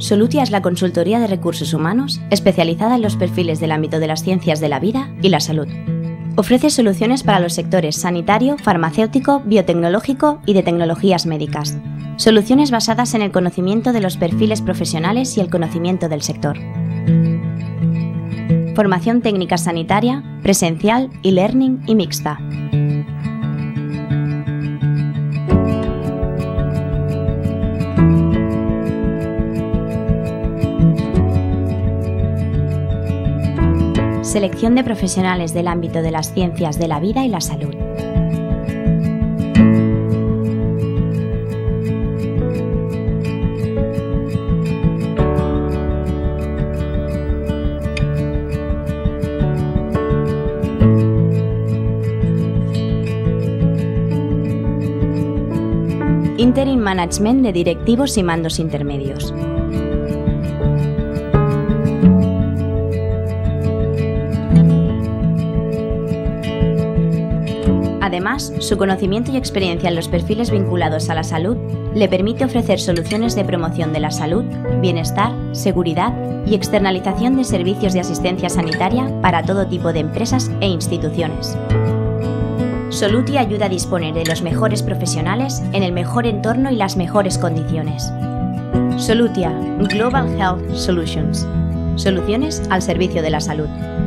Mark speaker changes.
Speaker 1: Solutia es la consultoría de recursos humanos especializada en los perfiles del ámbito de las ciencias de la vida y la salud. Ofrece soluciones para los sectores sanitario, farmacéutico, biotecnológico y de tecnologías médicas. Soluciones basadas en el conocimiento de los perfiles profesionales y el conocimiento del sector. Formación técnica sanitaria, presencial, e-learning y mixta. Selección de profesionales del ámbito de las ciencias de la vida y la salud. Interim Management de directivos y mandos intermedios. Además, su conocimiento y experiencia en los perfiles vinculados a la salud le permite ofrecer soluciones de promoción de la salud, bienestar, seguridad y externalización de servicios de asistencia sanitaria para todo tipo de empresas e instituciones. Solutia ayuda a disponer de los mejores profesionales en el mejor entorno y las mejores condiciones. Solutia Global Health Solutions. Soluciones al servicio de la salud.